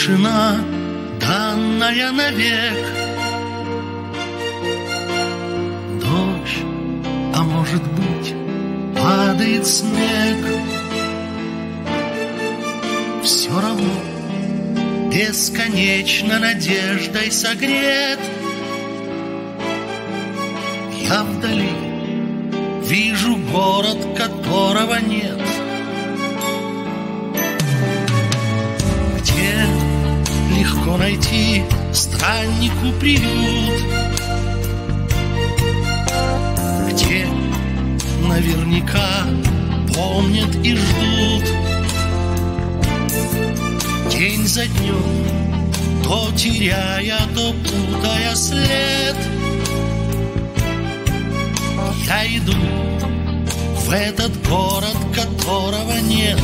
тишина, данная навек. Дождь, а может быть, падает снег. Все равно бесконечно надеждой согрет. Я вдали вижу город, которого нет. Где легко найти страннику приют, где наверняка помнят и ждут. День за днем, то теряя, то путая след, я иду в этот город, которого нет.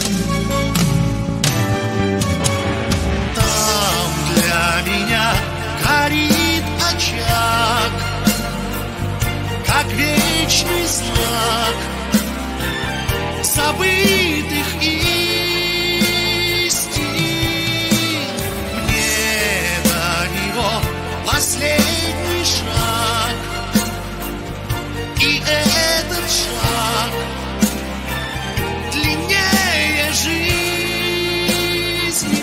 Там для меня горит очаг, как вечный знак забытых истин. Мне до него последний шаг, и этот шаг длиннее жизни.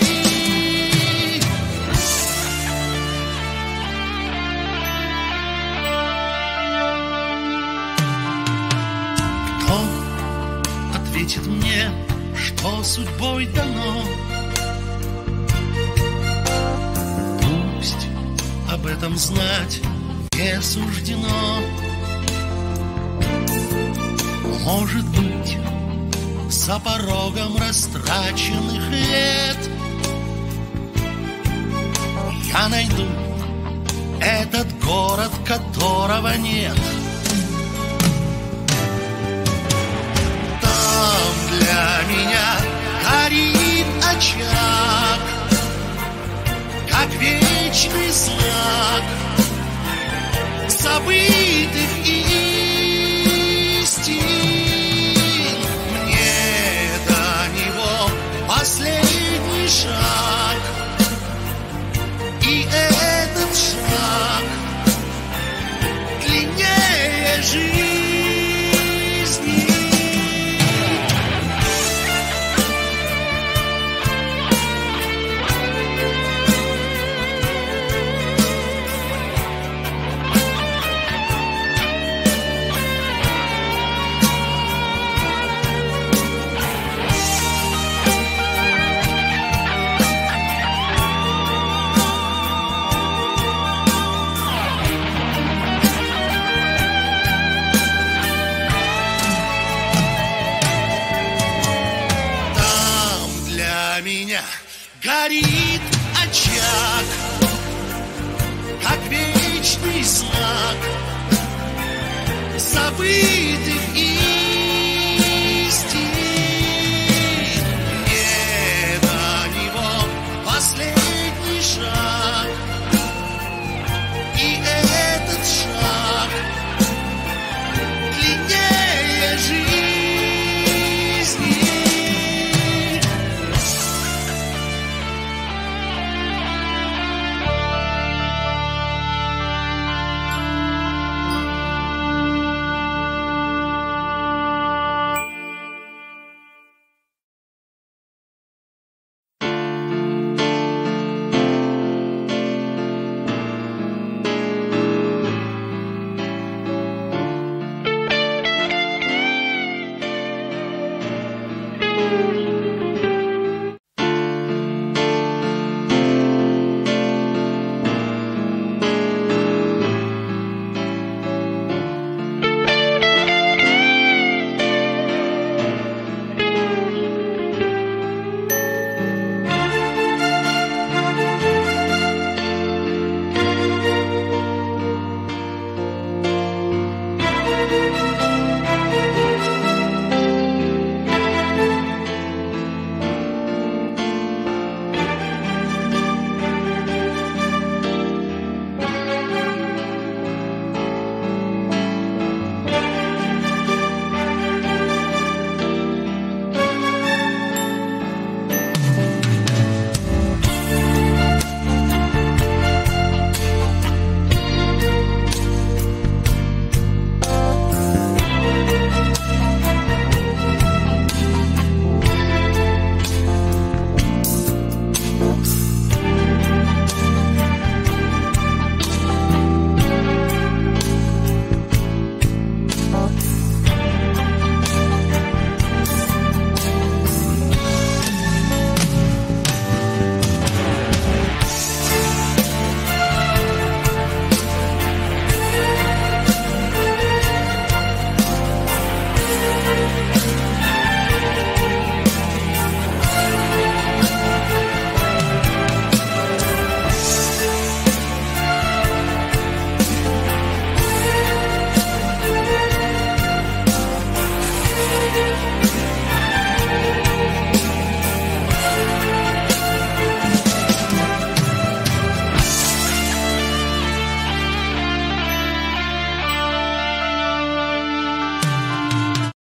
Кто ответит мне, что судьбой дано? Пусть об этом знать не суждено. Может быть, за порогом растраченных лет я найду этот город, которого нет. Там для меня горит очаг, как вечный знак забытых истин. Последний шаг, и этот шаг длиннее жизни. Меня горит очаг, как вечный знак забытых